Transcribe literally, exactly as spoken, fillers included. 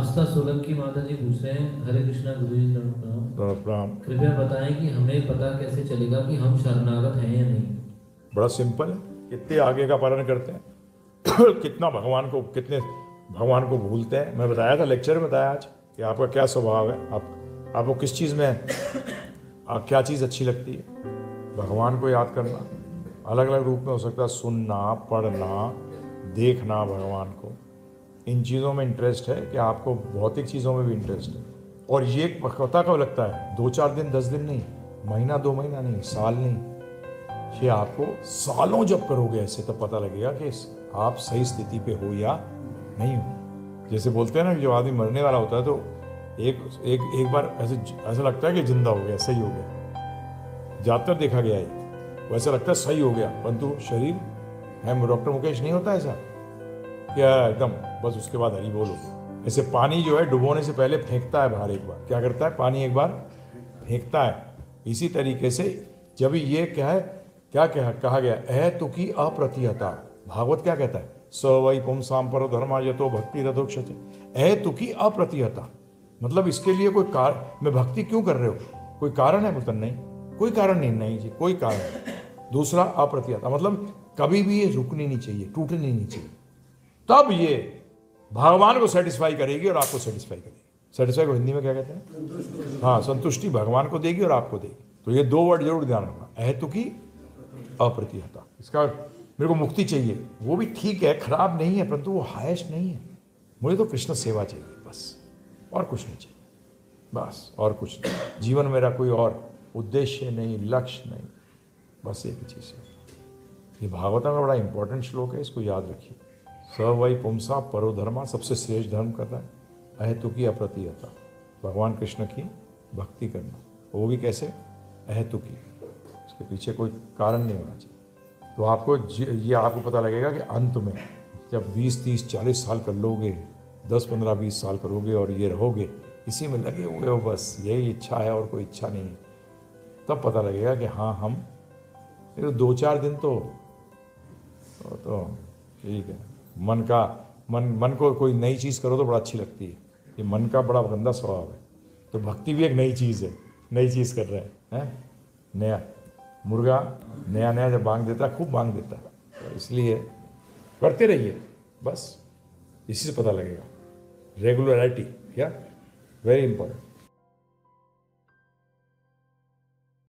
आस्था सोलंकी माता जी पूछ रहे हैं, हरे कृष्णा गुरु जी प्रणाम। प्रणाम। कृपया बताएं कि हमें पता कैसे चलेगा कि हम शरणागत हैं या नहीं। बड़ा सिंपल है, कितने आगे का पालन करते हैं कितना भगवान को, कितने भगवान को भूलते हैं। मैं बताया था, लेक्चर में बताया आज कि आपका क्या स्वभाव है, आप आपको किस चीज़ में आप क्या चीज़ अच्छी लगती है। भगवान को याद करना अलग अलग रूप में हो सकता है, सुनना, पढ़ना, देखना भगवान को, इन चीज़ों में इंटरेस्ट है कि आपको भौतिक चीज़ों में भी इंटरेस्ट है। और ये पता कब लगता है, दो चार दिन, दस दिन नहीं, महीना दो महीना नहीं, साल नहीं, ये आपको सालों जब करोगे ऐसे तब पता लगेगा कि आप सही स्थिति पे हो या नहीं हो। जैसे बोलते हैं ना, जब आदमी मरने वाला होता है तो एक एक एक बार ऐसे ऐसा लगता है कि जिंदा हो गया, सही हो गया, ज़्यादातर देखा गया है वैसा लगता है सही हो गया, परंतु शरीर है, डॉक्टर मुकेश नहीं होता ऐसा क्या एकदम बस उसके बाद हरी बोलो। ऐसे पानी जो है डुबोने से पहले फेंकता है बाहर, एक बार क्या करता है पानी, एक बार फेंकता है। इसी तरीके से जब ये क्या है, क्या कहा कहा गया, अह तुकी अप्रतिहता, भागवत क्या कहता है, स वै पुंसाम परो धर्मा यतो भक्ति रथोक्षते, अह तुकी अप्रतिहता, मतलब इसके लिए कोई कारण, मैं भक्ति क्यों कर रहे हो, कोई कारण है, बोलता नहीं कोई कारण नहीं, नहीं जी कोई कारण। दूसरा अप्रतिहता, मतलब कभी भी ये रुकनी नहीं चाहिए, टूटनी नहीं चाहिए, तब ये भगवान को सेटिस्फाई करेगी और आपको सेटिस्फाई करेगी। सेटिस्फाई को हिंदी में क्या कहते हैं, हाँ, संतुष्टि भगवान को देगी और आपको देगी। तो ये दो वर्ड जरूर ध्यान रखना, अहेतुकी अप्रतिहता। इसका मेरे को मुक्ति चाहिए, वो भी ठीक है, खराब नहीं है, परंतु वो हाईएस्ट नहीं है। मुझे तो कृष्ण सेवा चाहिए बस, और कुछ नहीं चाहिए, बस और कुछ नहीं। जीवन मेरा कोई और उद्देश्य नहीं, लक्ष्य नहीं, बस एक ही चीज़ है। ये भागवत में बड़ा इंपॉर्टेंट श्लोक है, इसको याद रखिए। स वै पुंसा परो धर्मा, सबसे श्रेष्ठ धर्म कर रहा है, अहेतुकी अप्रतिहता, भगवान कृष्ण की भक्ति करना, वो भी कैसे, अहेतुकी, उसके पीछे कोई कारण नहीं होना चाहिए। तो आपको ये आपको पता लगेगा कि अंत में जब बीस तीस चालीस साल कर लोगे, दस पंद्रह बीस साल करोगे और ये रहोगे इसी में लगे हुए हो, बस यही इच्छा है और कोई इच्छा नहीं है, तब पता लगेगा कि हाँ हम तो दो चार दिन तो तो ठीक है। मन का मन मन को कोई नई चीज़ करो तो बड़ा अच्छी लगती है, ये मन का बड़ा गंदा स्वभाव है। तो भक्ति भी एक नई चीज़ है, नई चीज़ कर रहे हैं, हैं? नया मुर्गा नया नया जब बांग देता है, खूब बांग देता है, तो इसलिए करते रहिए, बस इसी से पता लगेगा रेगुलरिटी, या वेरी इंपॉर्टेंट।